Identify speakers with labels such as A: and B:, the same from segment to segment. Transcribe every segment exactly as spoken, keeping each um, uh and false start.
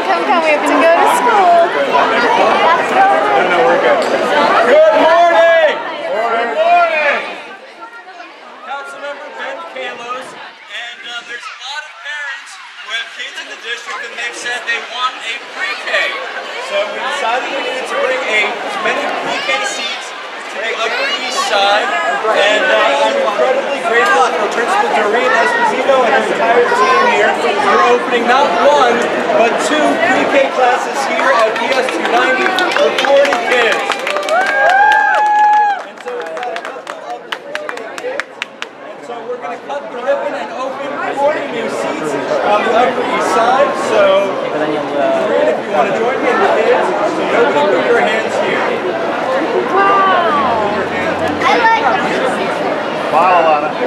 A: come, come. We have to go to school.
B: No, no, we're good. Good morning! Good morning! Council Member Ben Kallos, and uh, there's a lot of parents who have kids in the district and they've said they want a pre-K. So we decided we needed to bring a, as many pre-K seats to the Upper East Side, and uh, I'm incredibly grateful for Principal Doreen Esposito and her entire team here for opening not one, but two pre-K classes here at P S two ninety for forty kids. And so we've got a couple of the pre-K kids, and so we're going to cut the ribbon and open forty new seats on the Upper East Side. So, Doreen, if you want to join me in the kids, so you open up your hands here.
A: Wow. I like
C: Smile on it.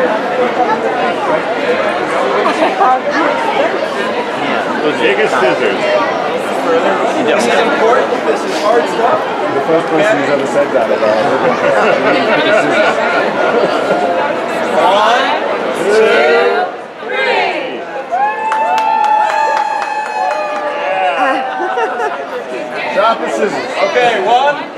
C: The biggest scissors.
B: This is important. This is hard stuff.
C: The first person who's ever said that about
B: One, two, three.
C: Yeah. Drop the scissors.
B: Okay, one.